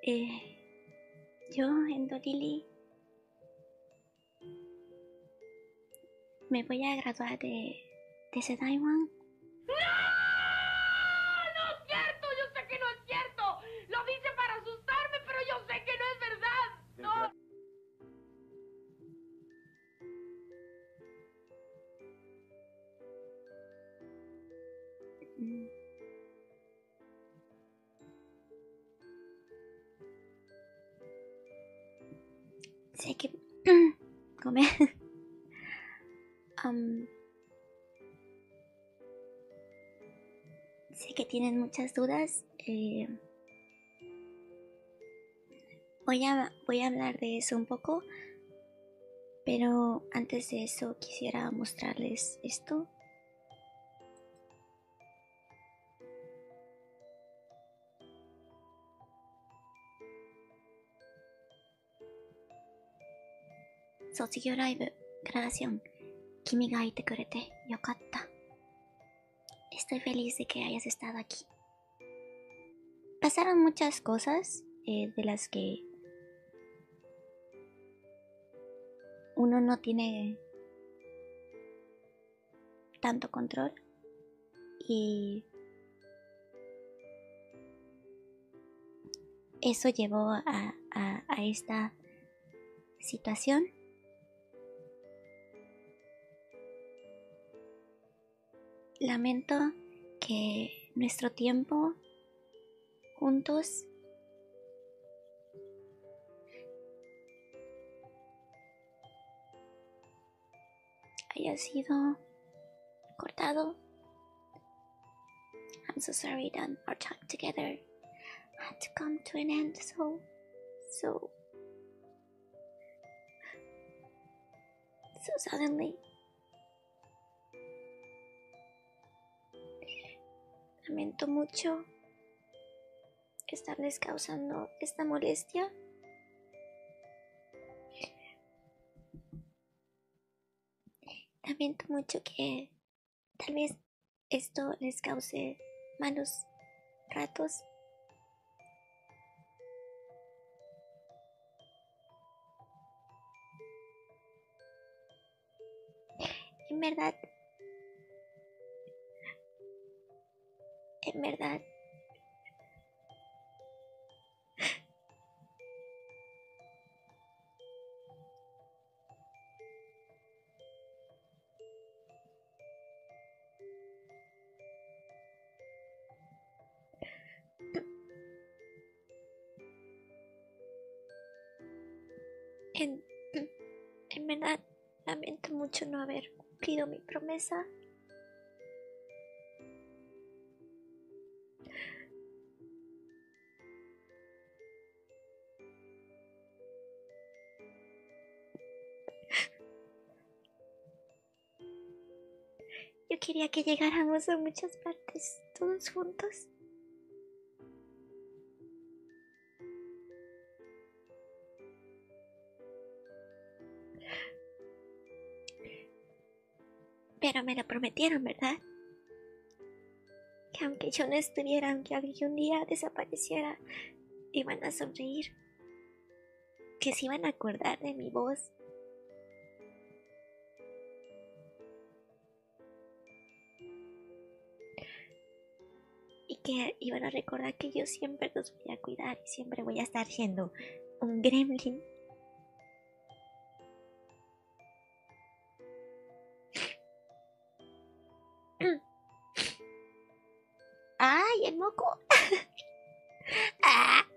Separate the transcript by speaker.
Speaker 1: Yo en Dolili me voy a graduar de Sedaiwan.
Speaker 2: ¡No! ¡No es cierto! Yo sé que no es cierto. Lo dice para asustarme, pero yo sé que no es verdad. No.
Speaker 1: Sé que... Come. Sé que tienen muchas dudas. Voy a hablar de eso un poco. Pero antes de eso quisiera mostrarles esto. Sotsugyou Live, grabación. Kimi ga ite kurete yokatta. Estoy feliz de que hayas estado aquí. Pasaron muchas cosas de las que uno no tiene tanto control y eso llevó a esta situación. Lamento que nuestro tiempo juntos haya sido cortado. I'm so sorry that our time together had to come to an end so suddenly. Lamento mucho estarles causando esta molestia. Lamento mucho que tal vez esto les cause malos ratos. En verdad, en verdad, lamento mucho no haber cumplido mi promesa. Yo quería que llegáramos a muchas partes, todos juntos. Pero me lo prometieron, ¿verdad? Que aunque yo no estuviera, aunque algún día desapareciera, iban a sonreír. Que se iban a acordar de mi voz. Y que iban a recordar que yo siempre los voy a cuidar y siempre voy a estar siendo un gremlin. ¡Ay, el moco! ¡Ah!